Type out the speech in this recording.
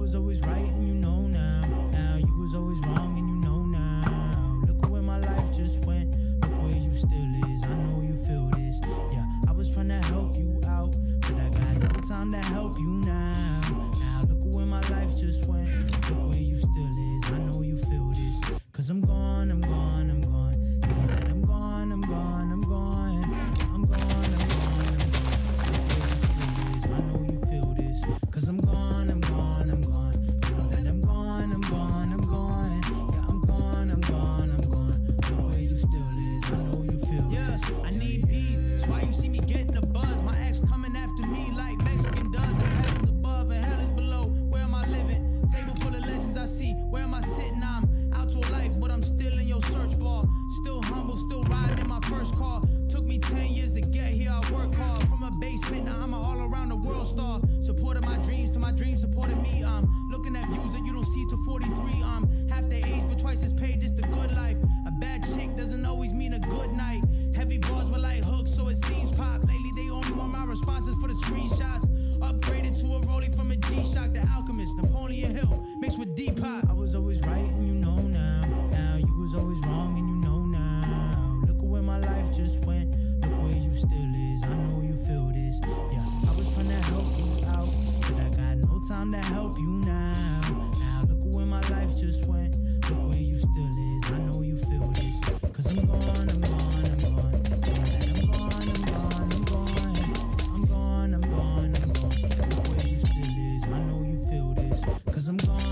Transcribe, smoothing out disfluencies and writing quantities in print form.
was always right and you know now. Now you was always wrong and you know now. Look where my life just went. Look where you still is. I know you feel this. Yeah, I was trying to help you out, but I got no time to help you now. Now look where my life just went. Look where you still is. I know you feel this. Cause I'm gone, I'm gone, I'm gone. You know that I'm gone, I'm gone, I'm gone. I'm gone, I'm gone, I'm gone. Look where you still is. I know you feel this. Cause I'm gone, I'm gone, I'm gone. You know that I'm gone, I'm gone, I'm gone. Yeah, I'm gone, I'm gone, I'm gone. Look where you still is. I know you feel this. I need peace. That's why you see me getting a buzz. My ex coming after me like Mexican does. And hell is above and hell is below. Where am I living? Table full of legends I see. Where am I sitting? I'm out your life, but I'm still in your search bar. Still humble, still riding in my first car. Took me 10 years to get here, I work hard. From a basement, now I'm an all around the world star. Supported my dreams, till my dreams supported me. Looking at views that you don't see till 43. Half the age, but twice as paid, this the good life. A bad chick doesn't always mean a good night. Heavy bars were like hooks, so it seems pop. Lately, they only want my responses for the screenshots. Upgraded to a rollie from a G-Shock, the Alchemist, Napoleon Hill, mixed with Depop. I was always right and you know now. Now you was always wrong and you know now. Look where my life just went. Look where you still is. I know you feel this. Yeah, I was trying to help you out, but I got no time to help you now. Now look where my life just went. Look where you still is. I know you feel this. Cause I'm gone, I'm gone, I'm gone. I'm gone, I'm gone, I'm gone. I'm gone, I'm gone, I'm gone. Look where you still is. I know you feel this. Cause I'm gone.